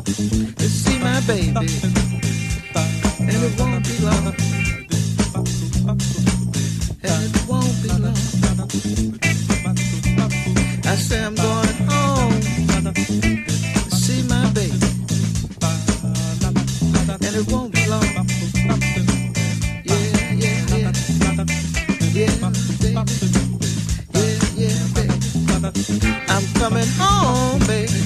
to see my baby, and it won't be long, and it won't be long. I say I'm going home to see my baby, and it won't be long. Yeah, yeah, yeah, yeah, baby, yeah, baby. I'm coming home, baby.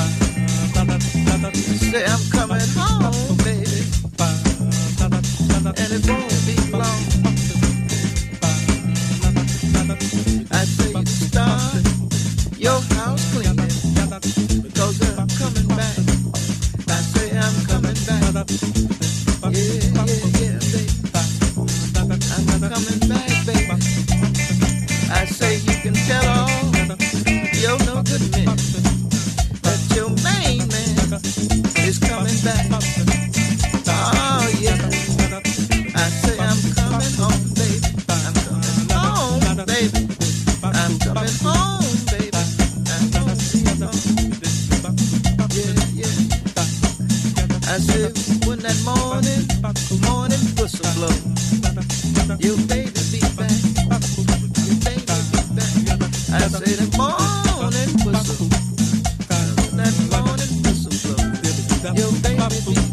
Say I'm coming home, baby, and it won't be long. I say you start your house cleaning, because I'm coming back. I say I'm coming back. Yeah, yeah, yeah, baby. I'm coming back, baby. I say you can tell all your no good men that your main man is coming back. Oh yeah. I say I'm coming home, baby. I'm coming home, baby. I'm coming home, baby. I'm coming home. Yeah, yeah. I said when that morning whistle blow, your baby be back. Your baby be back. I say the morning whistle, when that morning whistle blow, your baby be back.